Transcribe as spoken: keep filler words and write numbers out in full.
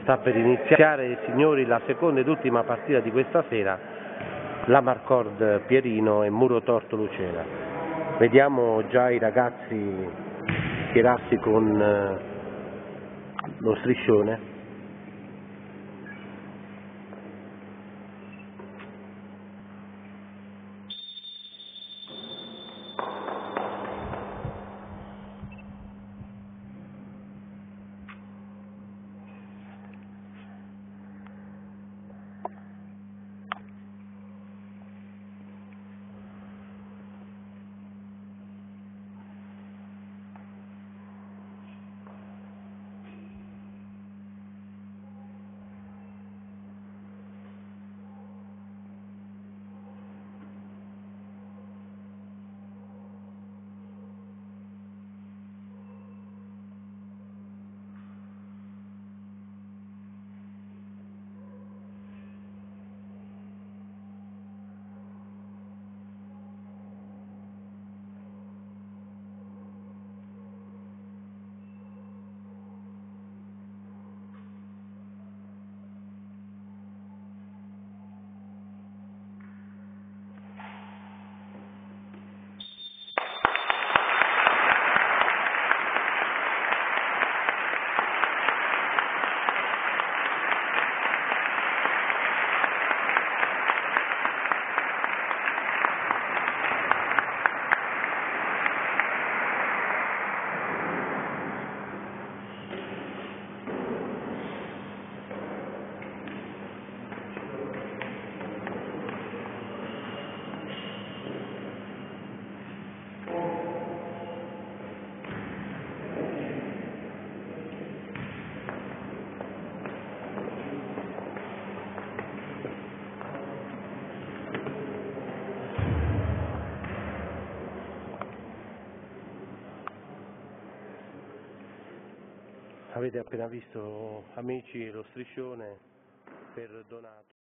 Sta per iniziare, signori, la seconda ed ultima partita di questa sera, la Marcord Pierino e Muro Torto Lucera. Vediamo già i ragazzi schierarsi con eh, lo striscione. Avete appena visto, amici, lo striscione per Donato.